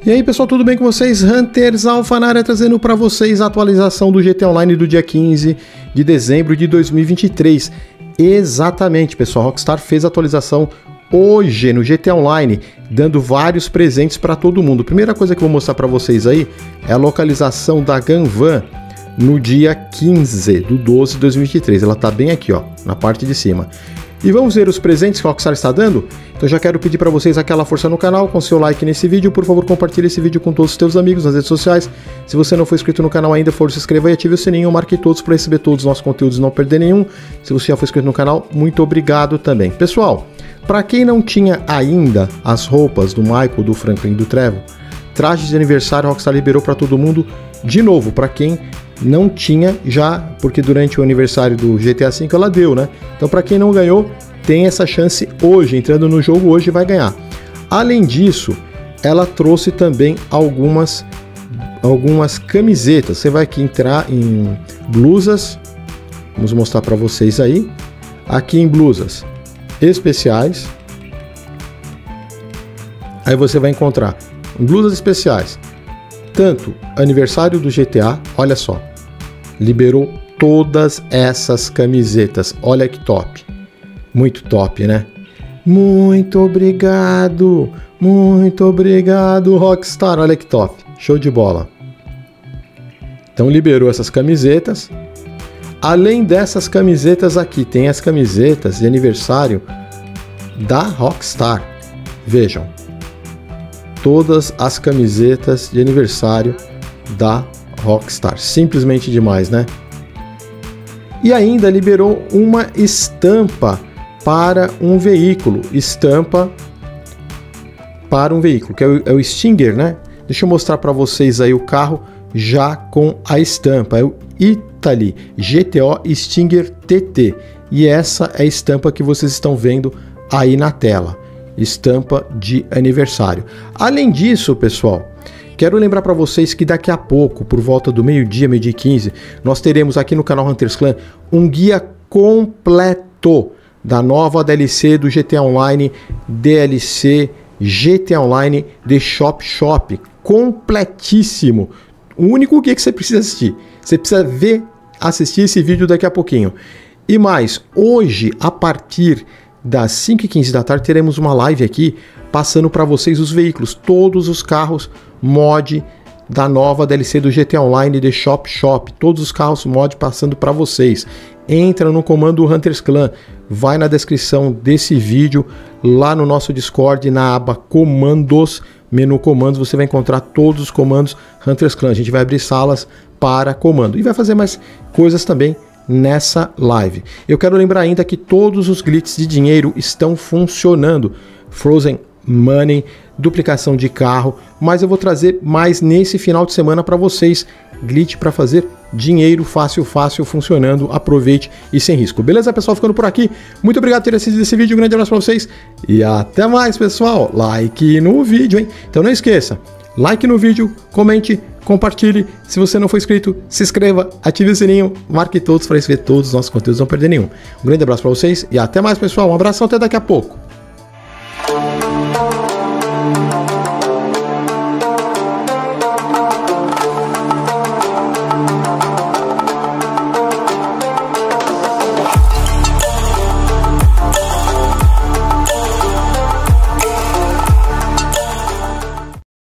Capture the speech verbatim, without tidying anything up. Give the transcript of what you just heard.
E aí pessoal, tudo bem com vocês? Hunters Alpha na área, trazendo para vocês a atualização do G T A Online do dia quinze de dezembro de dois mil e vinte e três. Exatamente pessoal, a Rockstar fez a atualização hoje no G T A Online, dando vários presentes para todo mundo. A primeira coisa que eu vou mostrar para vocês aí é a localização da Gun Van no dia quinze do doze de dois mil e vinte e três. Ela está bem aqui, ó, na parte de cima. E vamos ver os presentes que a Rockstar está dando? Então já quero pedir para vocês aquela força no canal, com seu like nesse vídeo. Por favor, compartilhe esse vídeo com todos os teus amigos nas redes sociais. Se você não for inscrito no canal ainda, for se inscreva e ative o sininho, marque todos para receber todos os nossos conteúdos e não perder nenhum. Se você já for inscrito no canal, muito obrigado também. Pessoal, para quem não tinha ainda as roupas do Michael, do Franklin e do Trevor, trajes de aniversário a Rockstar liberou para todo mundo de novo, para quem não tinha já, porque durante o aniversário do G T A cinco ela deu, né? Então para quem não ganhou, tem essa chance hoje, entrando no jogo hoje vai ganhar. Além disso, ela trouxe também algumas algumas camisetas. Você vai aqui entrar em blusas, vamos mostrar para vocês aí. Aqui em blusas especiais, aí você vai encontrar blusas especiais, tanto aniversário do G T A, olha só, liberou todas essas camisetas, olha que top, muito top, né? Muito obrigado, muito obrigado Rockstar, olha que top, show de bola. Então liberou essas camisetas. Além dessas camisetas aqui, tem as camisetas de aniversário da Rockstar, vejam. Todas as camisetas de aniversário da Rockstar. Simplesmente demais, né? E ainda liberou uma estampa para um veículo. Estampa para um veículo, que é o, é o Stinger, né? Deixa eu mostrar para vocês aí o carro já com a estampa. É o Italy G T O Stinger T T. E essa é a estampa que vocês estão vendo aí na tela. Estampa de aniversário. Além disso, pessoal, quero lembrar para vocês que daqui a pouco, por volta do meio-dia, meio-dia e quinze, nós teremos aqui no canal Hunters Clan um guia completo da nova D L C do G T A Online, D L C G T A Online The Shop Shop, completíssimo. O único guia que você precisa assistir, você precisa ver, assistir esse vídeo daqui a pouquinho. E mais, hoje, a partir das cinco e quinze da tarde, teremos uma live aqui passando para vocês os veículos, todos os carros mod da nova D L C do G T A Online The Shop Shop, todos os carros mod passando para vocês. Entra no comando Hunters Clan, vai na descrição desse vídeo, lá no nosso Discord, na aba comandos, menu comandos, você vai encontrar todos os comandos Hunters Clan. A gente vai abrir salas para comando e vai fazer mais coisas também nessa live. Eu quero lembrar ainda que todos os glitches de dinheiro estão funcionando. Frozen Money, duplicação de carro, mas eu vou trazer mais nesse final de semana para vocês. Glitch para fazer dinheiro fácil, fácil, funcionando. Aproveite e sem risco. Beleza, pessoal? Ficando por aqui. Muito obrigado por ter assistido esse vídeo. Um grande abraço para vocês e até mais, pessoal. Like no vídeo, hein? Então não esqueça, like no vídeo, comente, compartilhe. Se você não for inscrito, se inscreva, ative o sininho, marque todos para receber todos os nossos conteúdos, não perder nenhum. Um grande abraço para vocês e até mais, pessoal. Um abraço, até daqui a pouco.